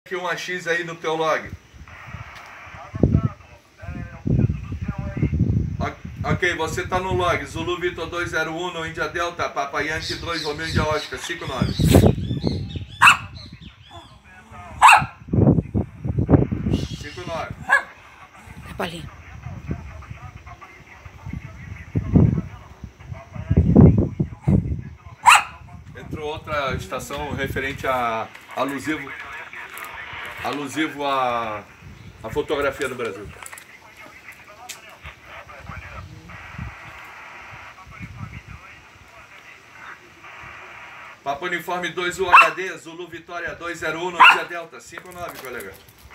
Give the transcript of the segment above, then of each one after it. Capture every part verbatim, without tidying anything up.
Aqui um A X aí no teu log. Ok, você tá no log. Zulu Vitor dois zero um no Índia Delta, Papa Yankee dois, Romeo Índia Oscar, cinco nove. cinco nove. É Paulinho. Entrou outra estação referente a alusivo, alusivo a, a fotografia do Brasil. Papa Uniforme dois U H D, Zulu Vitória dois zero um no Índia Delta, cinco nove, colega.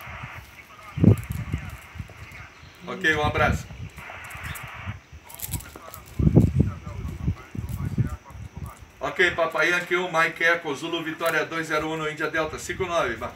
Ok, um abraço. Ok, Papa Yankee um, Mike Echo, Zulu Vitória dois zero um no Índia Delta, cinco nove, vá.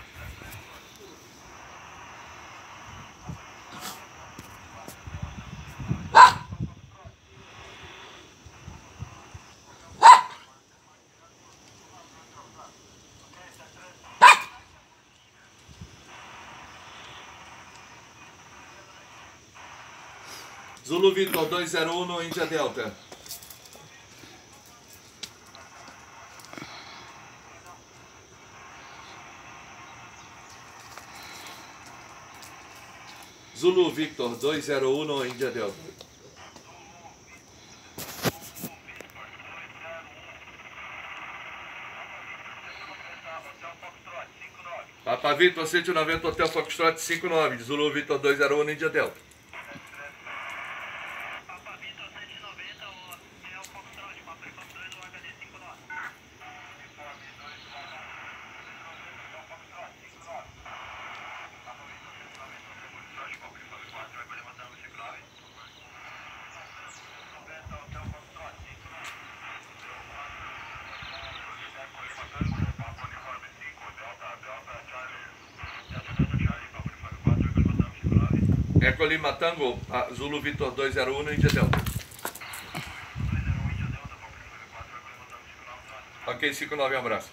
Zulu Vitor dois zero um no Índia Delta. Zulu Victor dois zero um no Índia Delta. Papa Victor cento e noventa Hotel Foxtrot cinco nove, Zulu Victor dois zero um no Índia Delta. Papa Victor cento e noventa Hotel Foxtrot, Papa Uniforme dois U H D cinco nove. Uniforme dois U H D Hotel Foxtrot cinco nove. Papa Victor cento e noventa Hotel Foxtrot, Papa Uniforme quatro, vai poder matar no cinco nove. noventa Hotel Foxtrot cinco nove. Papa Uniforme cinco, Delta, Delta, Charlie. Delta, Delta, Charlie, Papa Uniforme quatro, vai poder matar no cinco nove. Eco Lima Tango, Zulu Vitor dois zero um no Índia Delta. Ok, cinco nove, um abraço.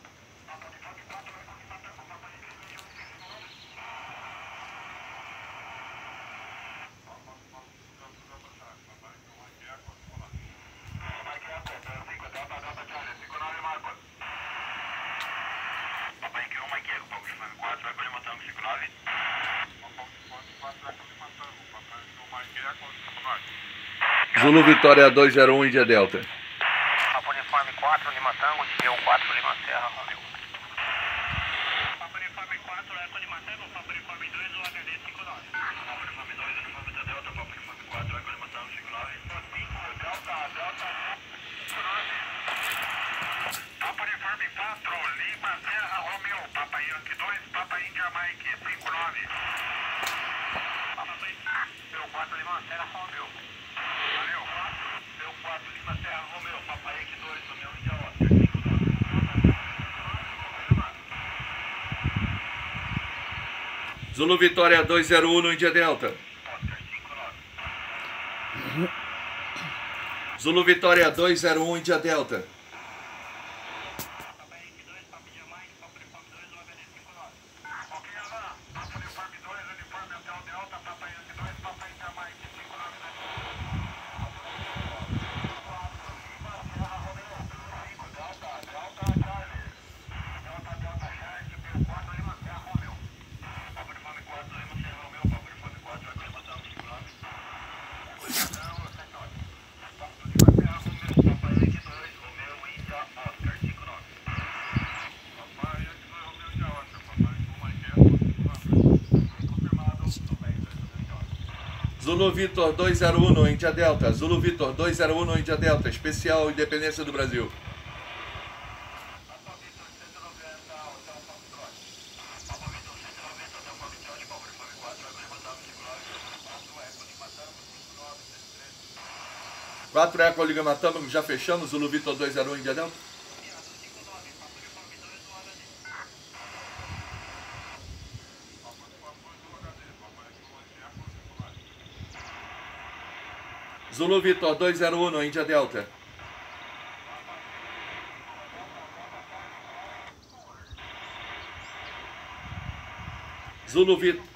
Zulu Vitória dois zero um Índia Delta. Papa Uniforme quatro, Lima Tango, D U quatro, Lima Serra, Romeo. Papa Uniforme quatro, Eco Lima Tango, Papa Uniforme dois, U H D cinco nove. Papa Uniforme dois, Uniforme da Delta, Papa Uniforme quatro, Eco Lima Tango, cinco nove. cinco, Delta, Delta, cinco nove. Papa Uniforme quatro, Lima Serra, Romeo. Papa Yankee dois, Papa India Mike, cinco nove. Papa D U quatro, Lima Serra, Romeo. Valeu, quatro, D U quatro, Lima Serra, Romeo, Papa Yankee dois, Romeo Índia Oscar, cinco nove. Zulu Vitória dois zero um no Índia Delta. Oscar, cinco nove. Zulu Vitória dois zero um Índia Delta. Papa Yankee dois, Papa India Mike, Papa Uniforme dois, U H D cinco nove. Ok, Alain, Papa Uniforme dois, Uniforme Hotel Delta, Papa Yankee dois, Papa India Mike, cinco nove. Zulu Vitor dois zero um no Índia Delta. Zulu Vitor dois zero um no Índia Delta. Especial Independência do Brasil. quatro Eco Liga Matamba, já fechamos. Zulu Vitor dois zero um Índia Delta. Zulu Vitor dois zero um no Índia Delta. Zulu Vitor.